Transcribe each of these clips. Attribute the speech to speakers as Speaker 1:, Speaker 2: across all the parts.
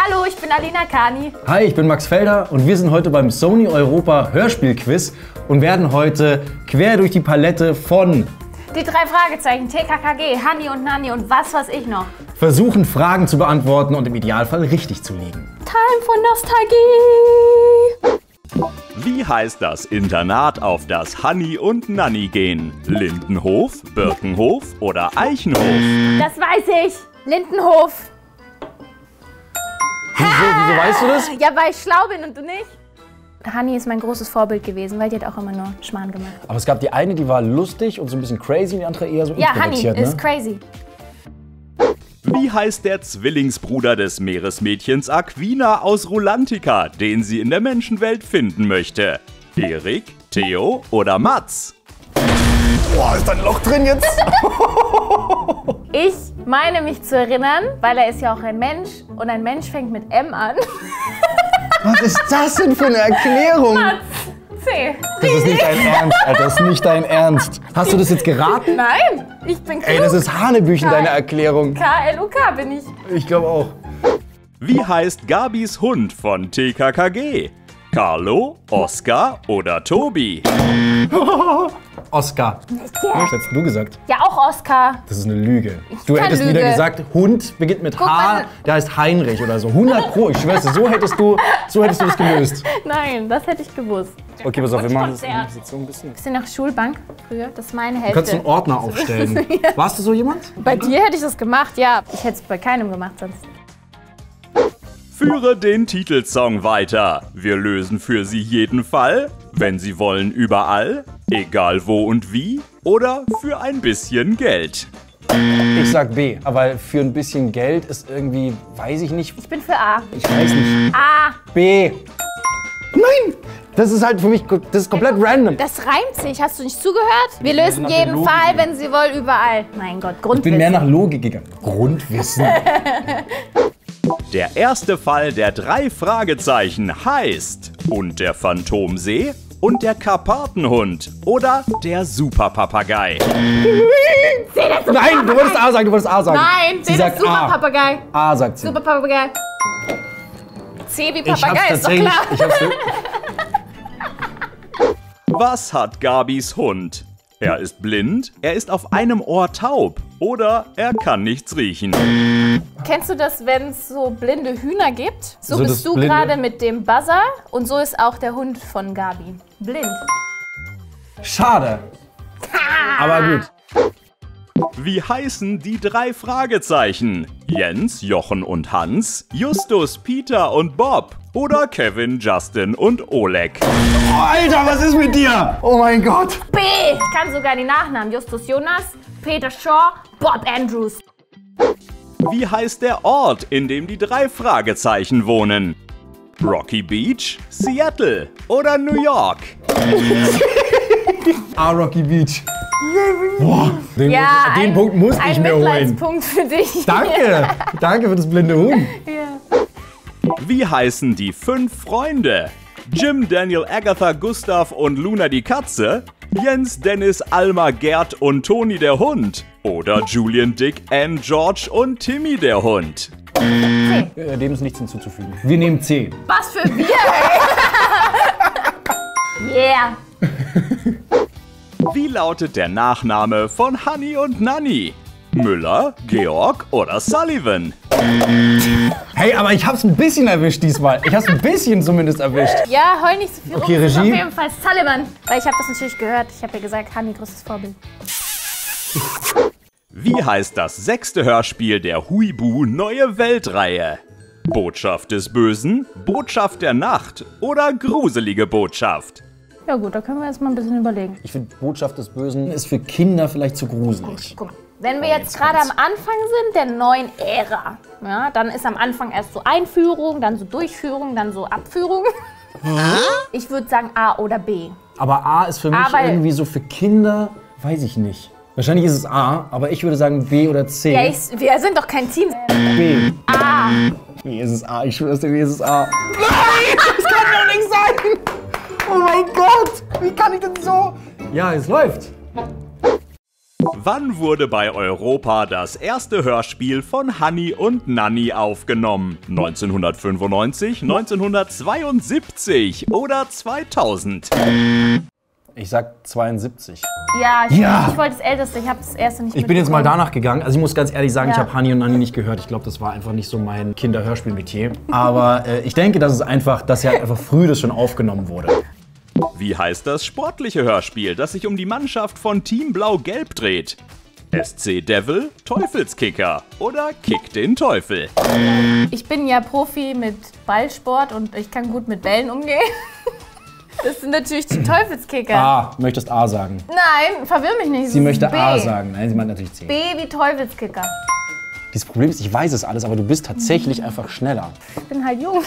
Speaker 1: Hallo, ich bin Alina Kani.
Speaker 2: Hi, ich bin Max Felder und wir sind heute beim Sony Europa Hörspielquiz und werden heute quer durch die Palette von
Speaker 1: Die drei Fragezeichen, TKKG, Hani und Nani und was weiß ich noch.
Speaker 2: versuchen, Fragen zu beantworten und im Idealfall richtig zu liegen.
Speaker 1: Time for Nostalgie.
Speaker 3: Wie heißt das Internat, auf das Hani und Nanni gehen? Lindenhof, Birkenhof oder Eichenhof?
Speaker 1: Das weiß ich. Lindenhof.
Speaker 2: Wieso weißt du das?
Speaker 1: Ja, weil ich schlau bin und du nicht. Hani ist mein großes Vorbild gewesen, weil die hat auch immer nur Schmarrn gemacht.
Speaker 2: Aber es gab die eine, die war lustig und so ein bisschen crazy und die andere eher so
Speaker 1: Ja, Hani
Speaker 2: introvertiert,
Speaker 1: ist
Speaker 2: ne?
Speaker 1: crazy.
Speaker 3: Wie heißt der Zwillingsbruder des Meeresmädchens Aquina aus Rulantica, den sie in der Menschenwelt finden möchte? Erik, Theo oder Mats?
Speaker 2: Boah, ist da ein Loch drin jetzt?
Speaker 1: Ich meine mich zu erinnern, weil er ist ja auch ein Mensch und ein Mensch fängt mit M an.
Speaker 2: Was ist das denn für eine Erklärung?
Speaker 1: C.
Speaker 2: Das ist nicht dein Ernst, Alter, das ist nicht dein Ernst. Hast du das jetzt geraten?
Speaker 1: Nein, ich bin klug.
Speaker 2: Ey, das ist Hanebüchen, deine Erklärung.
Speaker 1: K-L-U-K bin ich.
Speaker 2: Ich glaube auch.
Speaker 3: Wie heißt Gabis Hund von TKKG? Carlo, Oskar oder Tobi?
Speaker 2: Oskar. Was hättest du gesagt?
Speaker 1: Ja, auch Oskar.
Speaker 2: Das ist eine Lüge. Du
Speaker 1: keine
Speaker 2: hättest
Speaker 1: Lüge.
Speaker 2: wieder gesagt, Hund beginnt mit
Speaker 1: Guck
Speaker 2: H,
Speaker 1: mal.
Speaker 2: der heißt Heinrich oder so. 100 Pro, ich schwör's dir, so hättest du das gelöst.
Speaker 1: Nein, das hätte ich gewusst.
Speaker 2: Okay, pass auf, wir machen das
Speaker 1: Konzert.
Speaker 2: jetzt so ein bisschen.
Speaker 1: Bist du noch Schulbank früher? Das ist meine
Speaker 2: Du
Speaker 1: Hälfte.
Speaker 2: kannst einen Ordner aufstellen. Warst du so jemand?
Speaker 1: Bei dir hätte ich das gemacht, ja. Ich hätte es bei keinem gemacht sonst.
Speaker 3: Führe den Titelsong weiter. Wir lösen für Sie jeden Fall, wenn Sie wollen überall, egal wo und wie oder für ein bisschen Geld.
Speaker 2: Ich sag B, aber für ein bisschen Geld ist irgendwie, weiß ich nicht,
Speaker 1: Ich bin für A.
Speaker 2: ich weiß nicht.
Speaker 1: A.
Speaker 2: B. Nein! Das ist halt für mich, das ist komplett random.
Speaker 1: Das reimt sich. Hast du nicht zugehört? Wir lösen
Speaker 2: nach der
Speaker 1: jeden
Speaker 2: Logik
Speaker 1: Fall,
Speaker 2: gegangen.
Speaker 1: wenn Sie wollen, überall. Mein Gott,
Speaker 2: Ich
Speaker 1: Grundwissen.
Speaker 2: bin mehr nach Logik gegangen. Grundwissen.
Speaker 3: Der erste Fall der drei Fragezeichen heißt und der Phantomsee und der Karpatenhund oder der Superpapagei.
Speaker 2: Nein, du wolltest A sagen, du wolltest A sagen.
Speaker 1: Nein,
Speaker 2: Sie
Speaker 1: C
Speaker 2: sagt
Speaker 1: ist Superpapagei.
Speaker 2: A sagt sie.
Speaker 1: Superpapagei. C wie
Speaker 2: Ich hab's
Speaker 1: Papagei, ist doch
Speaker 2: tatsächlich.
Speaker 1: klar.
Speaker 2: Ich hab's
Speaker 3: Was hat Gabis Hund? Er ist blind, er ist auf einem Ohr taub oder er kann nichts riechen.
Speaker 1: Kennst du das, wenn es so blinde Hühner gibt? So
Speaker 2: So das
Speaker 1: bist du
Speaker 2: blinde-
Speaker 1: gerade mit dem Buzzer und so ist auch der Hund von Gabi. Blind.
Speaker 2: Schade. Aber gut.
Speaker 3: Wie heißen die drei Fragezeichen? Jens, Jochen und Hans, Justus, Peter und Bob oder Kevin, Justin und Oleg?
Speaker 2: Oh, Alter, was ist mit dir? Oh mein Gott.
Speaker 1: B. Ich kann sogar die Nachnamen. Justus Jonas, Peter Shaw, Bob Andrews.
Speaker 3: Wie heißt der Ort, in dem die drei Fragezeichen wohnen? Rocky Beach, Seattle oder New York?
Speaker 2: A, Rocky Beach. Boah, den
Speaker 1: ein-
Speaker 2: Punkt muss ich
Speaker 1: ein
Speaker 2: mir holen.
Speaker 1: Mitleidspunkt für dich.
Speaker 2: Danke. Danke für das blinde Huhn.
Speaker 1: Ja.
Speaker 3: Wie heißen die 5 Freunde? Jim, Daniel, Agatha, Gustav und Luna die Katze? Jens, Dennis, Alma, Gerd und Toni der Hund? Oder Julian, Dick, Anne, George und Timmy der Hund?
Speaker 2: Dem ist nichts hinzuzufügen. Wir nehmen C.
Speaker 1: Was für wir, ey. Yeah.
Speaker 3: Wie lautet der Nachname von Hani und Nanni? Müller, Georg oder Sullivan?
Speaker 2: Hey, aber ich hab's ein bisschen erwischt diesmal. Ich hab's ein bisschen zumindest erwischt.
Speaker 1: Ja, heul nicht so viel
Speaker 2: Okay,
Speaker 1: rum. Das ist
Speaker 2: Regie.
Speaker 1: auf jeden Fall Sullivan. Weil ich habe das natürlich gehört. Ich habe ja gesagt, Hani, größtes Vorbild.
Speaker 3: Wie heißt das 6. Hörspiel der Huibu Neue Weltreihe? Botschaft des Bösen, Botschaft der Nacht oder gruselige Botschaft?
Speaker 1: Ja gut, da können wir jetzt mal ein bisschen überlegen.
Speaker 2: Ich finde, Botschaft des Bösen ist für Kinder vielleicht zu gruselig.
Speaker 1: Guck mal, wenn wir jetzt gerade am Anfang sind der neuen Ära, ja, dann ist am Anfang erst so Einführung, dann so Durchführung, dann so Abführung. Ich würde sagen A oder B.
Speaker 2: Aber A ist für mich
Speaker 1: Aber-
Speaker 2: irgendwie so für Kinder, weiß ich nicht. Wahrscheinlich ist es A, aber ich würde sagen B oder C.
Speaker 1: Ja, wir sind doch kein Team.
Speaker 2: B.
Speaker 1: A.
Speaker 2: B ist es A, ich schwör's dir, B ist es A. Nein, das kann doch nicht sein! Oh mein Gott, wie kann ich denn so? Ja, es läuft.
Speaker 3: Wann wurde bei Europa das erste Hörspiel von Hanni und Nanni aufgenommen? 1995, 1972 oder 2000?
Speaker 2: Ich sag 72.
Speaker 1: Ja,
Speaker 2: Ja.
Speaker 1: ich wollte das Älteste, ich habe das erste nicht
Speaker 2: Ich bin jetzt mal
Speaker 1: mitbekommen.
Speaker 2: danach gegangen. Also ich muss ganz ehrlich sagen, ich
Speaker 1: Ja.
Speaker 2: habe Hanni und Nanni nicht gehört. Ich glaube, das war einfach nicht so mein Kinderhörspielmetier. Aber ich denke, dass ja einfach früh das schon aufgenommen wurde.
Speaker 3: Wie heißt das sportliche Hörspiel, das sich um die Mannschaft von Team Blau-Gelb dreht? SC Devil, Teufelskicker oder Kick den Teufel?
Speaker 1: Ich bin ja Profi mit Ballsport und ich kann gut mit Bällen umgehen. Das sind natürlich die Teufelskicker.
Speaker 2: A, möchtest A sagen.
Speaker 1: Nein, verwirr mich nicht.
Speaker 2: Sie möchte
Speaker 1: B.
Speaker 2: A sagen. Nein, sie meint natürlich C.
Speaker 1: B wie Teufelskicker.
Speaker 2: Das Problem ist, ich weiß es alles, aber du bist tatsächlich einfach schneller.
Speaker 1: Ich bin halt jung.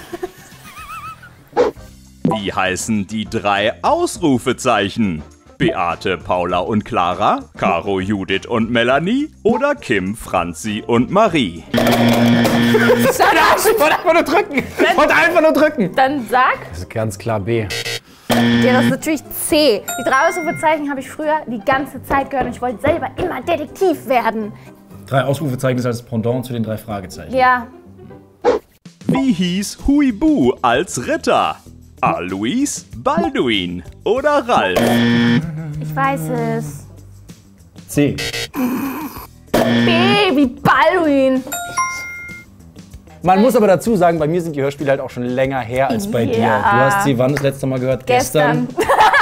Speaker 3: Wie heißen die 3 Ausrufezeichen? Beate, Paula und Clara, Caro, Judith und Melanie oder Kim, Franzi und Marie?
Speaker 2: Ich wollte einfach nur drücken. Ich wollte einfach nur drücken.
Speaker 1: Dann sag.
Speaker 2: Das ist ganz klar B.
Speaker 1: Ja, das ist natürlich C. Die 3 Ausrufezeichen habe ich früher die ganze Zeit gehört und ich wollte selber immer Detektiv werden.
Speaker 2: 3 Ausrufezeichen ist als Pendant zu den 3 Fragezeichen.
Speaker 1: Ja.
Speaker 3: Wie hieß Huibu als Ritter? Alois, Balduin oder Ralf?
Speaker 1: Ich weiß es.
Speaker 2: C.
Speaker 1: B wie Balduin.
Speaker 2: Man muss aber dazu sagen, bei mir sind die Hörspiele halt auch schon länger her als bei dir.
Speaker 1: Ja.
Speaker 2: Du hast sie wann das letzte Mal gehört?
Speaker 1: Gestern.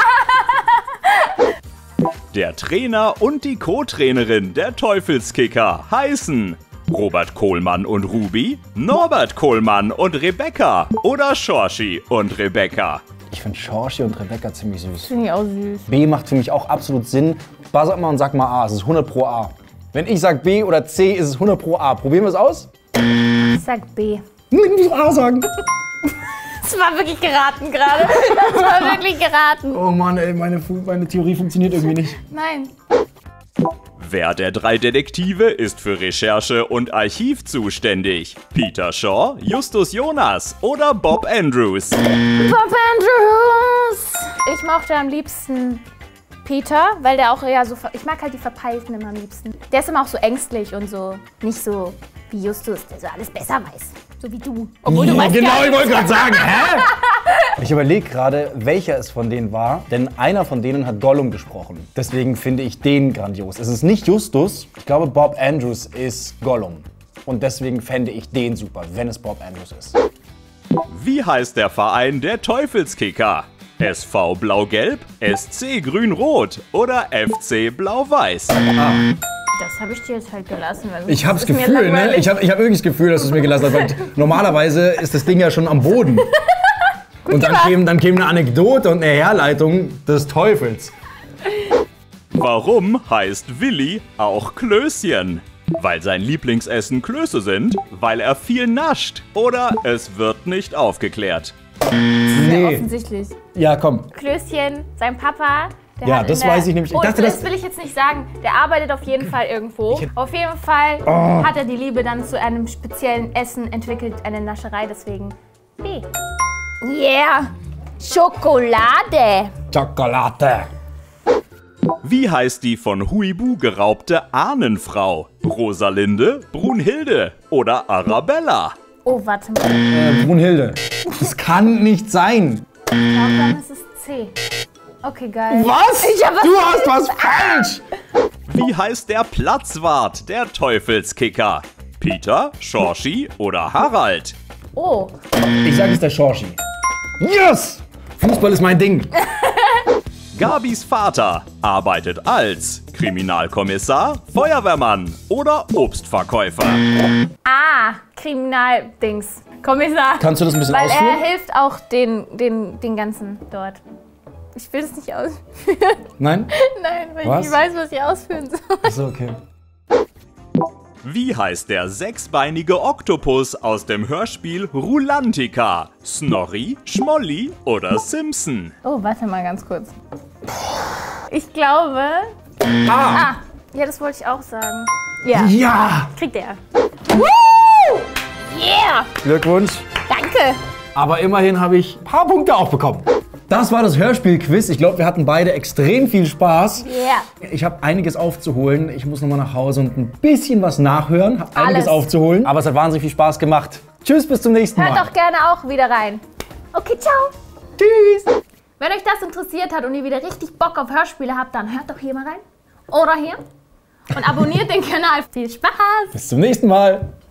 Speaker 3: Der Trainer und die Co-Trainerin der Teufelskicker heißen Robert Kohlmann und Ruby, Norbert Kohlmann und Rebecca oder Schorschi und Rebecca.
Speaker 2: Ich finde Schorschi und Rebecca ziemlich süß.
Speaker 1: Finde ich auch süß.
Speaker 2: B macht für mich auch absolut Sinn. Buzz mal und sag mal A. Es ist 100 pro A. Wenn ich sag B oder C, ist es 100 pro A. Probieren wir es aus?
Speaker 1: Ich sag B.
Speaker 2: Ich muss A sagen.
Speaker 1: Das war wirklich geraten gerade. Das war wirklich geraten.
Speaker 2: Oh Mann, ey, meine Theorie funktioniert irgendwie nicht.
Speaker 1: Nein.
Speaker 3: Wer der 3 Detektive ist für Recherche und Archiv zuständig? Peter Shaw, Justus Jonas oder Bob Andrews?
Speaker 1: Bob Andrews. Ich mochte am liebsten Peter, weil der auch eher so... Ich mag halt die Verpeilten immer am liebsten. Der ist immer auch so ängstlich und so... Nicht so wie Justus, der so alles besser weiß. So wie du. Obwohl du weißt
Speaker 2: genau,
Speaker 1: gar
Speaker 2: ich
Speaker 1: nicht.
Speaker 2: wollte gerade sagen, hä? Ich überlege gerade, welcher es von denen war, denn einer von denen hat Gollum gesprochen. Deswegen finde ich den grandios. Es ist nicht Justus, ich glaube Bob Andrews ist Gollum. Und deswegen fände ich den super, wenn es Bob Andrews ist.
Speaker 3: Wie heißt der Verein der Teufelskicker? SV Blau-Gelb, SC Grün-Rot oder FC Blau-Weiß?
Speaker 1: Das habe ich dir jetzt halt gelassen. Weil
Speaker 2: Ich habe das
Speaker 1: ist mir
Speaker 2: Gefühl, ne?
Speaker 1: langweilig.
Speaker 2: Ich hab irgendwie das Gefühl, dass du es mir gelassen hast, weil normalerweise ist das Ding ja schon am Boden. Und dann käme eine Anekdote und eine Herleitung des Teufels.
Speaker 3: Warum heißt Willi auch Klößchen? Weil sein Lieblingsessen Klöße sind, weil er viel nascht oder es wird nicht aufgeklärt.
Speaker 2: Nee.
Speaker 1: Offensichtlich.
Speaker 2: Ja, komm.
Speaker 1: Klößchen, sein Papa. Der
Speaker 2: Ja,
Speaker 1: hat
Speaker 2: das
Speaker 1: in der,
Speaker 2: weiß ich nämlich. Ich
Speaker 1: Oh,
Speaker 2: dachte,
Speaker 1: das will ich jetzt nicht sagen. Der arbeitet auf jeden Fall irgendwo. Auf jeden Fall hat er die Liebe dann zu einem speziellen Essen entwickelt, eine Nascherei, deswegen B. Yeah! Schokolade!
Speaker 2: Schokolade.
Speaker 3: Wie heißt die von Huibu geraubte Ahnenfrau? Rosalinde, Brunhilde oder Arabella?
Speaker 1: Oh, warte mal.
Speaker 2: Brunhilde. Das kann nicht sein.
Speaker 1: Ich glaube, dann ist es C. Okay, geil.
Speaker 2: Was?
Speaker 1: Ich hab was
Speaker 2: Du hast was falsch.
Speaker 3: Wie heißt der Platzwart der Teufelskicker? Peter, Schorschi oder Harald?
Speaker 1: Oh,
Speaker 2: Ich sage es der Schorschi. Yes! Fußball ist mein Ding.
Speaker 3: Gabis Vater arbeitet als Kriminalkommissar, Feuerwehrmann oder Obstverkäufer.
Speaker 1: Kriminaldings. Kommissar.
Speaker 2: Kannst du das ein bisschen
Speaker 1: Weil
Speaker 2: ausführen?
Speaker 1: er hilft auch den ganzen dort. Ich will es nicht ausführen.
Speaker 2: Nein?
Speaker 1: Nein, weil
Speaker 2: Was?
Speaker 1: ich nicht weiß, was ich ausführen soll.
Speaker 2: Achso, okay.
Speaker 3: Wie heißt der sechsbeinige Oktopus aus dem Hörspiel Rulantica? Snorri, Schmolli oder Simpson?
Speaker 1: Oh, warte mal ganz kurz. Ich glaube...
Speaker 2: Ah!
Speaker 1: Ja, das wollte ich auch sagen. Ja,
Speaker 2: Ja!
Speaker 1: kriegt er. Woo! Yeah!
Speaker 2: Glückwunsch.
Speaker 1: Danke.
Speaker 2: Aber immerhin habe ich ein paar Punkte auch bekommen. Das war das Hörspiel-Quiz. Ich glaube, wir hatten beide extrem viel Spaß.
Speaker 1: Yeah.
Speaker 2: Ich habe einiges aufzuholen. Ich muss nochmal nach Hause und ein bisschen was nachhören. Hab einiges aufzuholen. Aber es hat wahnsinnig viel Spaß gemacht. Tschüss, bis zum nächsten Mal.
Speaker 1: Hört doch gerne auch wieder rein. Okay, ciao.
Speaker 2: Tschüss.
Speaker 1: Wenn euch das interessiert hat und ihr wieder richtig Bock auf Hörspiele habt, dann hört doch hier mal rein. Oder hier. Und abonniert den Kanal. Viel Spaß.
Speaker 2: Bis zum nächsten Mal.